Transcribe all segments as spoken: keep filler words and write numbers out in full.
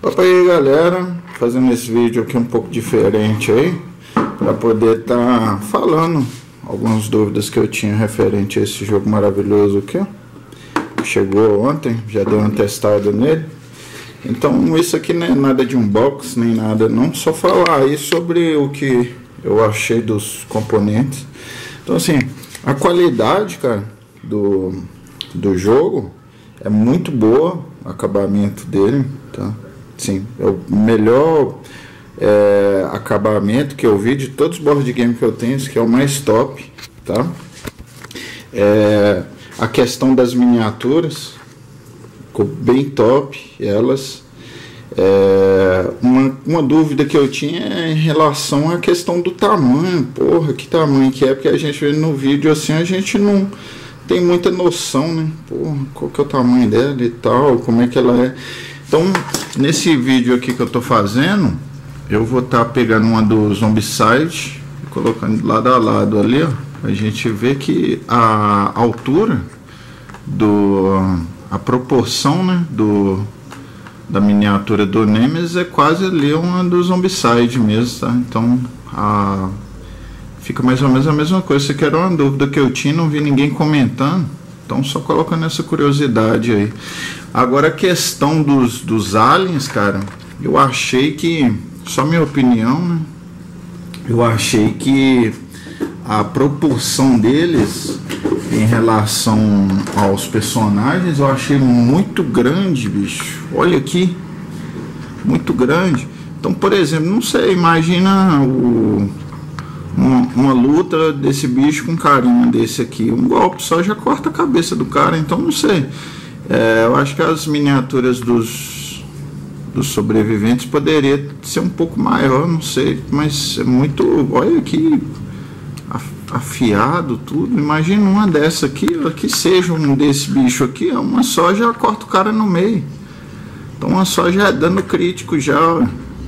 Opa aí galera, fazendo esse vídeo aqui um pouco diferente aí, para poder estar tá falando algumas dúvidas que eu tinha referente a esse jogo maravilhoso aqui, ó. Chegou ontem, já dei uma testada nele. Então isso aqui não é nada de unboxing nem nada não, só falar aí sobre o que eu achei dos componentes. Então assim, a qualidade, cara, do, do jogo é muito boa, o acabamento dele, tá? Sim, é o melhor é, acabamento que eu vi de todos os board games que eu tenho, esse que é o mais top, tá? É, a questão das miniaturas ficou bem top, elas. É, uma, uma dúvida que eu tinha é em relação à questão do tamanho. Porra, que tamanho que é, porque a gente vê no vídeo assim, a gente não tem muita noção, né? Porra, qual que é o tamanho dela e tal, como é que ela é. Então, nesse vídeo aqui que eu tô fazendo, eu vou estar tá pegando uma do Zombicide e colocando lado a lado ali, ó. A gente vê que a altura do a proporção, né, do da miniatura do Nemesis é quase ali uma do Zombicide mesmo, tá? Então, a fica mais ou menos a mesma coisa. Isso aqui era uma dúvida que eu tinha, não vi ninguém comentando. Então só colocando essa curiosidade aí. Agora a questão dos, dos aliens, cara, eu achei que, só minha opinião, né? Eu achei que a proporção deles em relação aos personagens, eu achei muito grande, bicho. Olha aqui, muito grande. Então, por exemplo, não sei, imagina o... Uma, uma luta desse bicho com um carinha desse aqui, um golpe só já corta a cabeça do cara. Então não sei, é, eu acho que as miniaturas dos, dos sobreviventes poderia ser um pouco maior, não sei, mas é muito, olha aqui, afiado tudo. Imagina uma dessa aqui, que seja um desse bicho aqui, uma só já corta o cara no meio. Então uma só já é dano crítico já, ó.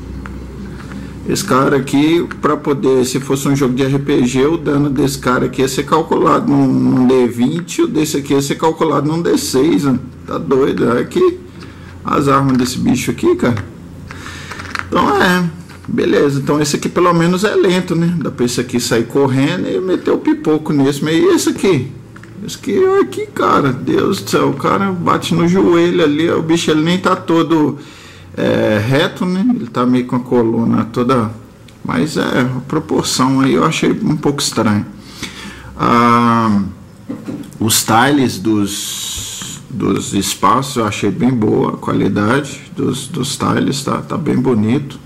Esse cara aqui, para poder, se fosse um jogo de R P G, o dano desse cara aqui ia ser calculado num, num D vinte, o desse aqui ia ser calculado num D seis, né? Tá doido? Olha aqui as armas desse bicho aqui, cara. Então é, beleza. Então esse aqui pelo menos é lento, né? Dá pra esse aqui sair correndo e meter o pipoco nesse. Mas e esse aqui? Esse aqui, olha aqui, cara. Deus do céu, o cara bate no joelho ali, o bicho ele nem tá todo... É, reto, né? Ele tá meio com a coluna toda, mas é a proporção aí eu achei um pouco estranho. Ah, os tiles dos, dos espaços eu achei bem boa a qualidade dos, dos tiles, tá, tá bem bonito.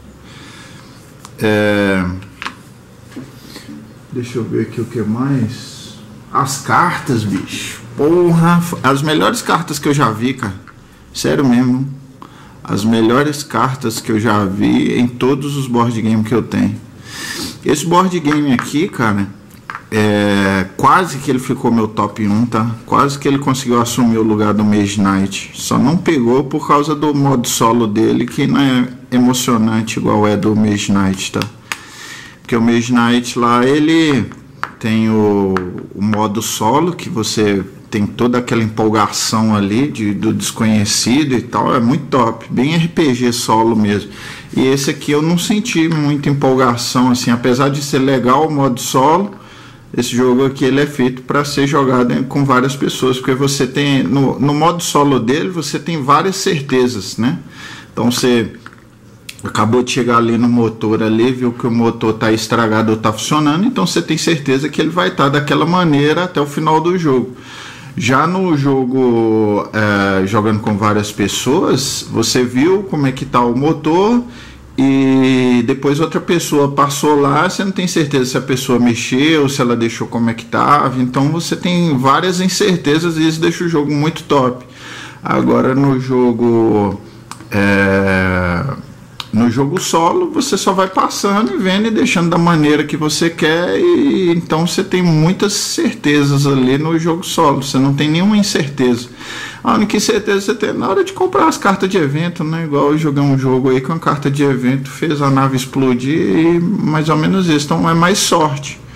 É, deixa eu ver aqui o que mais. As cartas, bicho, porra, as melhores cartas que eu já vi, cara, sério mesmo. As melhores cartas que eu já vi em todos os board games que eu tenho. Esse board game aqui, cara, é, quase que ele ficou meu top um, tá? Quase que ele conseguiu assumir o lugar do Mage Knight. Só não pegou por causa do modo solo dele, que não é emocionante igual é do Mage Knight, tá? Porque o Mage Knight lá, ele tem o, o modo solo, que você... tem toda aquela empolgação ali de, do desconhecido e tal, é muito top, bem R P G solo mesmo. E esse aqui eu não senti muita empolgação, assim, apesar de ser legal o modo solo, esse jogo aqui ele é feito para ser jogado com várias pessoas, porque você tem, no, no modo solo dele, você tem várias certezas, né? Então você acabou de chegar ali no motor ali, viu que o motor está estragado ou está funcionando, então você tem certeza que ele vai estar tá daquela maneira até o final do jogo. Já no jogo, é, jogando com várias pessoas, você viu como é que está o motor e depois outra pessoa passou lá, você não tem certeza se a pessoa mexeu, se ela deixou como é que estava, então você tem várias incertezas e isso deixa o jogo muito top. Agora no jogo... É, no jogo solo, você só vai passando e vendo e deixando da maneira que você quer, e então você tem muitas certezas ali no jogo solo, você não tem nenhuma incerteza. A única incerteza que você tem na hora de comprar as cartas de evento, né? Igual eu joguei um jogo aí com a carta de evento, fez a nave explodir e mais ou menos isso, então é mais sorte.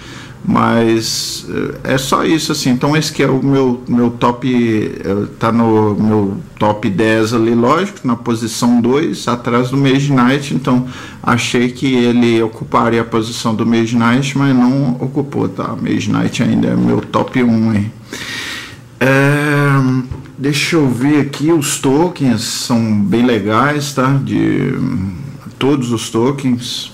Mas é só isso assim. Então esse que é o meu, meu top, tá no meu top dez ali, lógico, na posição dois, atrás do Mage Knight. Então achei que ele ocuparia a posição do Mage Knight, mas não ocupou, tá? Mage Knight ainda é meu top um, hein? É, deixa eu ver aqui, os tokens são bem legais, tá? De todos os tokens.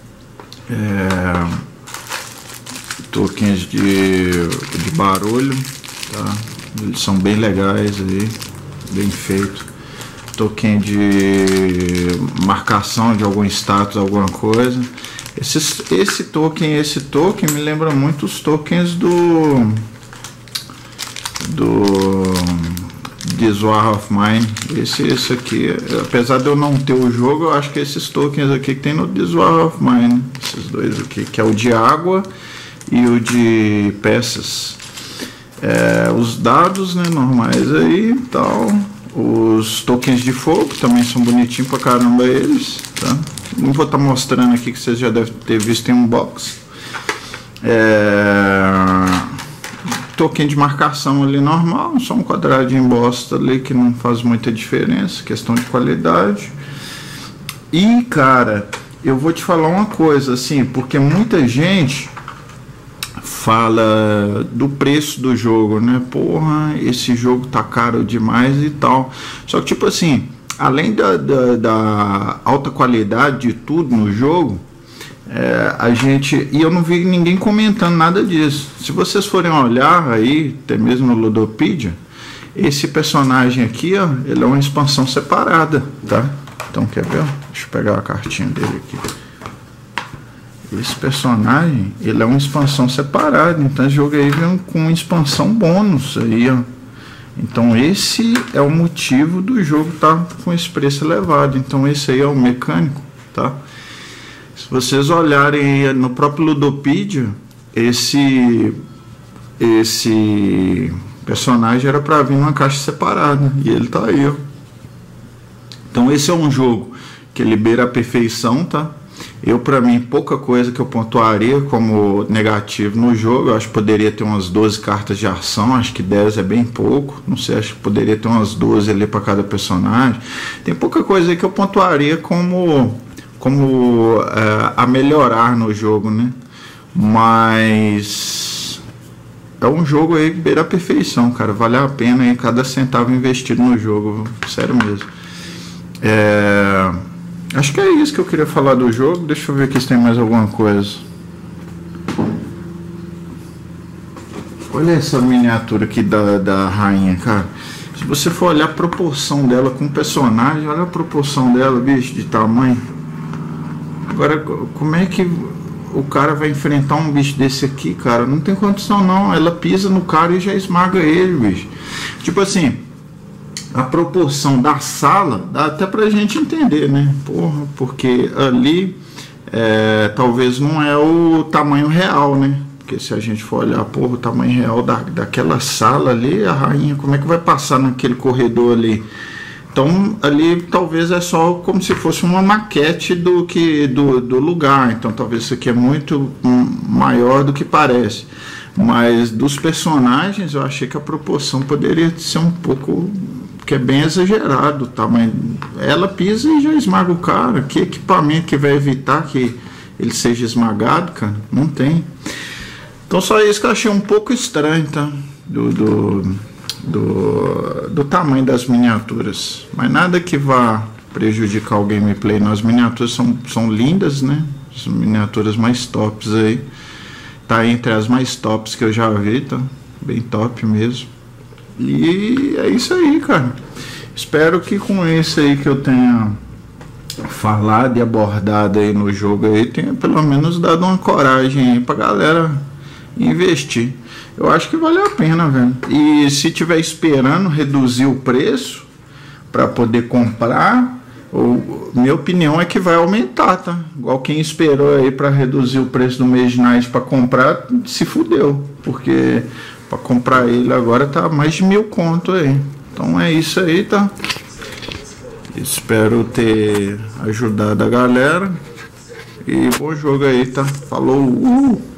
É, tokens de, de barulho, tá? Eles são bem legais aí, bem feito. Token de marcação de algum status, alguma coisa. Esse, esse token, esse token me lembra muito os tokens do do This War of Mine. Esse, esse aqui, apesar de eu não ter o jogo, eu acho que esses tokens aqui que tem no This War of Mine, esses dois aqui, que é o de água e o de peças. É, os dados, né, normais aí e tal. Os tokens de fogo também são bonitinhos pra caramba eles, tá? Não vou estar tá mostrando aqui, que vocês já devem ter visto em um box. É, token de marcação ali normal, só um quadradinho bosta ali que não faz muita diferença, questão de qualidade. E cara, eu vou te falar uma coisa assim, porque muita gente fala do preço do jogo, né? Porra, esse jogo tá caro demais e tal. Só que tipo assim, além da, da, da alta qualidade de tudo no jogo, é, a gente, e eu não vi ninguém comentando nada disso. Se vocês forem olhar aí, até mesmo no Ludopedia, esse personagem aqui, ó, ele é uma expansão separada, tá? Então quer ver? Deixa eu pegar a cartinha dele aqui. Esse personagem, ele é uma expansão separada, então esse jogo aí vem com expansão bônus aí, ó. Então esse é o motivo do jogo estar com esse preço elevado. Então esse aí é o mecânico, tá? Se vocês olharem no próprio Ludopedia, esse esse personagem era para vir numa caixa separada e ele tá aí, ó. Então esse é um jogo que ele beira a perfeição, tá? Eu, para mim, pouca coisa que eu pontuaria como negativo no jogo. Eu acho que poderia ter umas doze cartas de ação, acho que dez é bem pouco, não sei, acho que poderia ter umas doze ali para cada personagem. Tem pouca coisa aí que eu pontuaria como, como é, a melhorar no jogo, né? Mas é um jogo aí que beira a perfeição, cara, vale a pena aí cada centavo investido no jogo, sério mesmo. É... Acho que é isso que eu queria falar do jogo. Deixa eu ver aqui se tem mais alguma coisa. Olha essa miniatura aqui da, da rainha, cara. Se você for olhar a proporção dela com o personagem, olha a proporção dela, bicho, de tamanho. Agora, como é que o cara vai enfrentar um bicho desse aqui, cara? Não tem condição não. Ela pisa no cara e já esmaga ele, bicho. Tipo assim, a proporção da sala dá até pra gente entender, né? Porra, porque ali é, talvez não é o tamanho real, né? Porque se a gente for olhar, porra, o tamanho real da, daquela sala ali, a rainha, como é que vai passar naquele corredor ali? Então ali talvez é só como se fosse uma maquete do, que, do, do lugar. Então talvez isso aqui é muito maior do que parece. Mas dos personagens eu achei que a proporção poderia ser um pouco, que é bem exagerado, tá? Mas ela pisa e já esmaga o cara. Que equipamento que vai evitar que ele seja esmagado, cara? Não tem. Então só isso que eu achei um pouco estranho, tá? Do, do, do, do tamanho das miniaturas. Mas nada que vá prejudicar o gameplay. Não, as miniaturas são, são lindas, né? São miniaturas mais tops aí. Tá entre as mais tops que eu já vi, tá? Bem top mesmo. E é isso aí, cara. Espero que com isso aí que eu tenha falado e abordado aí no jogo aí, tenha pelo menos dado uma coragem aí pra galera investir. Eu acho que vale a pena, velho. E se tiver esperando reduzir o preço para poder comprar, ou, minha opinião é que vai aumentar, tá? Igual quem esperou aí para reduzir o preço do Mage Knight para comprar, se fudeu, porque para comprar ele agora tá mais de mil conto aí. Então é isso aí, tá? Espero ter ajudado a galera. E bom jogo aí, tá? Falou! Uh!